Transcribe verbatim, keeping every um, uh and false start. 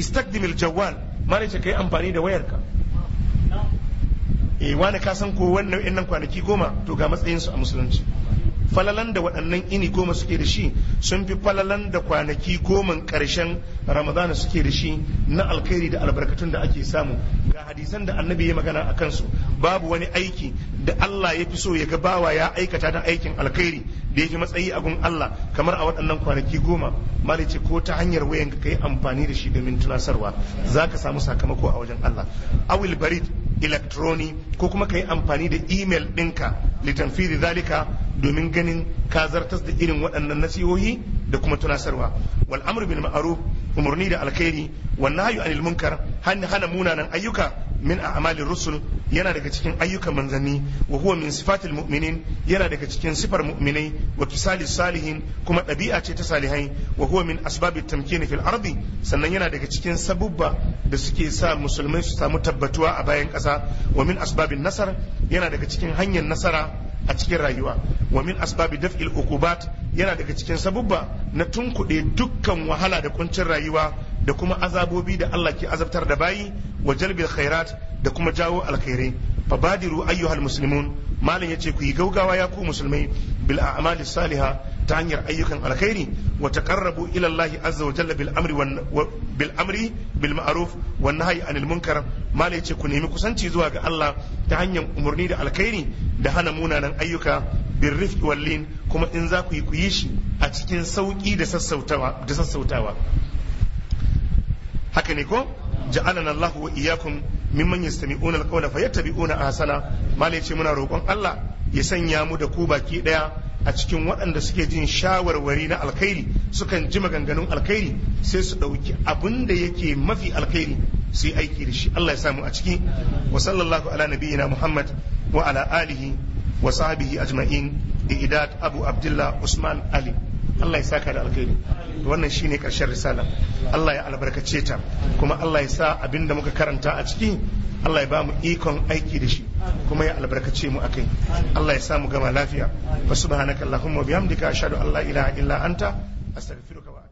istakdimil jawwal mala ce kai amfani da wayarka eh wani ka san ko wannan innan kwanaki goma to ga matsayin su a musulunci falalan da waɗannan ini goma suke da shi sun fi falalan da kwanaki goman ƙarshen ramadana suke da shi na alkhairi da albarkatun da ake samu ga hadisan da annabi ya magana a kansu babu wani aiki da Allah ya fi so ya ga bawa ya aikata da aikin alkhairi da ya fi matsayi a gun Allah kamar a waɗannan kwanaki goma malice ko ta hanyar wayan ka yi amfani da shi domin tunasarwa za ka samu sakamako a wajen Allah awil barid electroni ko kuma ka yi amfani da email ɗinka litanfiri zalika domin ganin ka zartas da irin waɗannan nasihohi da kuma tunasarwa wal amru bil ma'ruf umurni da alkhairi wan nahyu anil munkar hana munanan ayyuka min a'malir rusul yana daga cikin ayyukan manzanni wa huwa min sifatil mu'minin yana daga cikin sifar mu'minai wa kisali salihin kuma ɗabi'a ce ta salihai wa huwa min asbabit tamkini fil ardi sannan yana daga cikin sabubba da suke sa musulmai su samu tabbatuwa a bayan ƙasa wa min asbabin nasar yana daga cikin hanyar nasara a cikin rayuwa wa min asbabi daf'il uqubat yana daga cikin sabubba na tunkuɗe dukkan wahala da kuncin rayuwa da kuma azabobi da Allah ke azabtar da bayi wa jalbil khairat da kuma jawo alkhairai fabadiru ayyuhal muslimun malam yace ku yi gaugawa ya ku musulmai bil a'mali salihah ta hanyar ayyukan alkhairi wa taqarrabu ila Allah azza wa jalla bil amri bil amri bil ma'ruf wan nahyi anil munkar malam yace ku nemi kusanci zuwa ga Allah ta hanyar umurni da alkhairi da hana munanan ayyuka bil rifqi wal lin kuma in za ku yi ku yi shi a cikin sauki da sassautawa da sassautawa haka ne ko ja'alana Allah wa iyyakum mimman yastami'una alqawla fayattabi'una ahsana mala yace muna roƙon Allah ya sanya mu da ku baki daya a cikin waɗanda suke jin shawarwari na alkhairi sukan ji maganganun alkhairi sai su ɗauki abin da yake mafi alkhairi su yi aiki da shi Allah ya samu a ciki wa sallallahu ala nabiyyina Muhammad wa ala alihi wa sahbihi ajma'in idat Abu Abdullah Usman Ali Allah ya saka da alkhairi wannan shine karshen risala Allah ya albarkace ta kuma Allah ya sa abinda muka karanta a ciki Allah ya ba mu ikon aiki da shi kuma ya albarkace mu akai Allah ya sa mu gama lafiya wa subhanaka allahumma bihamdika ashhadu an la ilaha illa anta astaghfiruka wa